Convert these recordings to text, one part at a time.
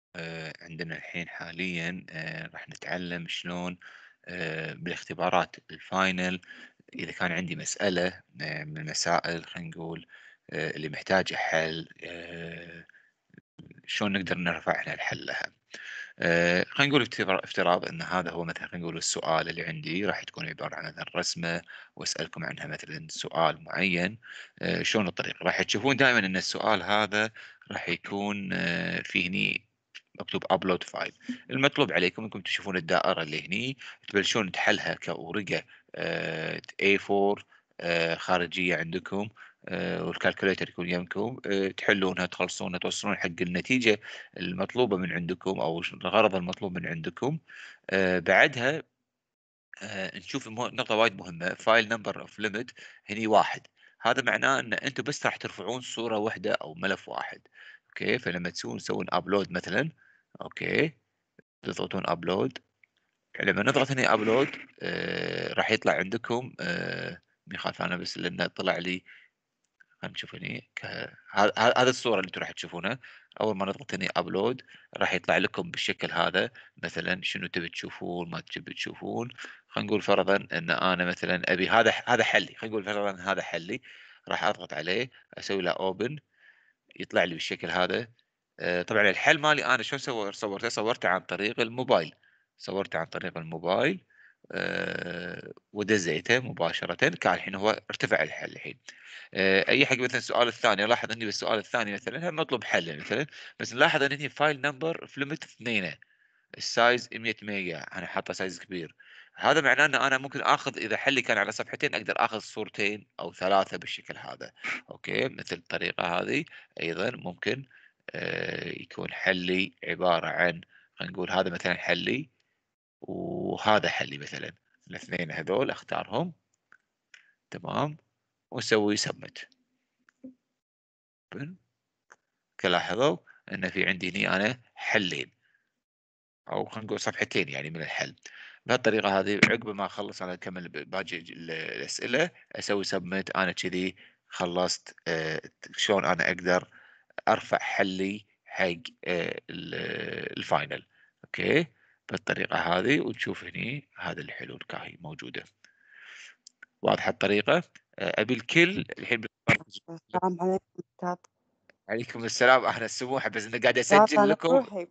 عندنا الحين حاليًا راح نتعلم شلون بالاختبارات الفاينل إذا كان عندي مسألة من المسائل خلينا نقول اللي محتاجة حل شلون نقدر نرفع إحنا الحل لها. خلينا نقول افتراض ان هذا هو مثلا خلينا نقول السؤال اللي عندي راح تكون عباره عن مثلا رسمه واسالكم عنها مثلا سؤال معين. شلون الطريقه راح تشوفون دائما ان السؤال هذا راح يكون فيه هني مكتوب ابلود فايل. المطلوب عليكم انكم تشوفون الدائره اللي هني تبلشون تحلها كورقه A4 خارجيه عندكم. والكالكوليتر يكون يمكم تحلونها تخلصونها توصلون حق النتيجه المطلوبة من عندكم أو الغرض المطلوب من عندكم. بعدها نشوف نقطة وايد مهمة file number of limit هني 1. هذا معناه إن أنتم بس راح ترفعون صورة واحدة أو ملف واحد. أوكي، فلما تسوون upload مثلًا، أوكي، تضغطون upload. لما نضغط هني upload راح يطلع عندكم ما يخالف أنا بس لأنه طلع لي. خلينا نشوف هني هذا الصورة اللي انتم راح تشوفونها. اول ما نضغط هني ابلود راح يطلع لكم بالشكل هذا مثلا شنو تبي تشوفون ما تبي تشوفون. خلينا نقول فرضا ان انا مثلا ابي هذا حلي. خلينا نقول فرضا هذا حلي. راح اضغط عليه اسوي له اوبن يطلع لي بالشكل هذا. طبعا الحل مالي انا شلون صورته عن طريق الموبايل. صورته عن طريق الموبايل ودزيته مباشرة كان الحين هو ارتفع الحل الحين. اي حق مثلا السؤال الثاني لاحظ اني بالسؤال الثاني مثلا هم مطلوب حل مثلا بس نلاحظ ان هي فايل نمبر في ليمت 2 السايز 100 ميجا انا حاطه سايز كبير. هذا معناه ان انا ممكن اخذ اذا حلي كان على صفحتين اقدر اخذ صورتين او ثلاثه بالشكل هذا. اوكي مثل الطريقه هذه ايضا ممكن يكون حلي عباره عن خلينا نقول هذا مثلا حلي وهذا حلي مثلا الاثنين هذول اختارهم تمام واسوي سبمت. لاحظوا ان في عندي هني انا حلين او خلينا نقول صفحتين يعني من الحل. بهالطريقه هذه عقب ما اخلص انا اكمل باقي الاسئله اسوي سبمت انا كذي خلصت. شلون انا اقدر ارفع حلي حق الفاينل. اوكي بالطريقه هذه وتشوف هني هذا الحلول كاهي موجوده. واضحه الطريقه. ابي الكل الحين السلام عليكم أستاذ. عليكم السلام اهلا السموحه بس انا قاعد أستاذ اسجل أنا لكم. بروحي.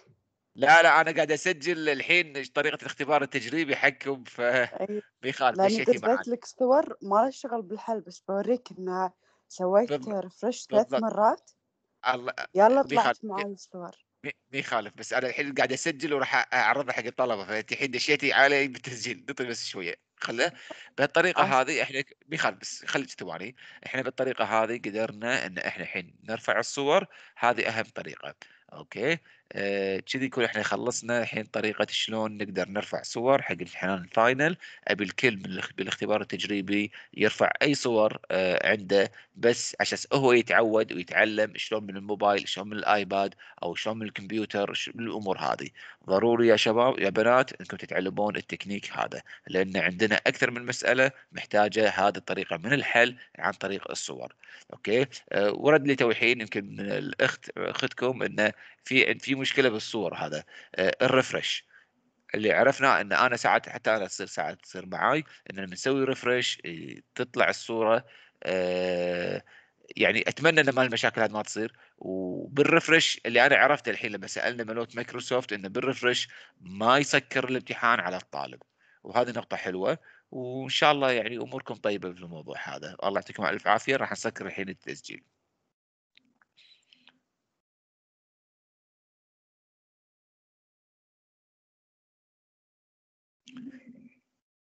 لا أنا قاعد أسجّل الحين طريقة الاختبار التجريبي حقكم أي ما يخالف لأني مشيتي دزيت معانا. لك صور ما لها شغل بالحل بس بوريك إن سويت بالض ريفرش 3 بالضبط. مرات الله يلا ما يخالف طلعت معاي الصور. ما يخالف بس أنا الحين قاعد أسجّل وراح أعرضها حق الطلبة، فأنتِ الحين دشيتِ علي بالتسجيل، انطري بس شوية، بهالطريقة آسف. هذه إحنا ما يخالف بس خليكِ ثواني. إحنا بالطريقة هذه قدرنا إن إحنا الحين نرفع الصور. هذه أهم طريقة. أوكي. كذي يكون إحنا خلصنا الحين طريقة شلون نقدر نرفع صور حق امتحان الفاينل. أبي الكل من بالاختبار التجريبي يرفع أي صور عنده بس عشان هو يتعود ويتعلم شلون من الموبايل، شلون من الآيباد، أو شلون من الكمبيوتر من الأمور هذه. ضروري يا شباب يا بنات إنكم تتعلمون التكنيك هذا لأن عندنا أكثر من مسألة محتاجة هذه الطريقة من الحل عن طريق الصور. أوكي. ورد لي توحين يمكن من أختكم إنه في مشكلة بالصور هذا. الريفرش اللي عرفنا ان انا ساعات حتى انا تصير ساعات تصير معاي ان لما نسوي ريفرش تطلع الصوره. آه، يعني اتمنى ان ما المشاكل هذه ما تصير. وبالريفرش اللي انا عرفته الحين لما سالنا ملوت مايكروسوفت انه بالريفرش ما يسكر الامتحان على الطالب. وهذه نقطة حلوة. وإن شاء الله يعني أموركم طيبة في الموضوع هذا. الله يعطيكم ألف عافية. راح نسكر الحين التسجيل.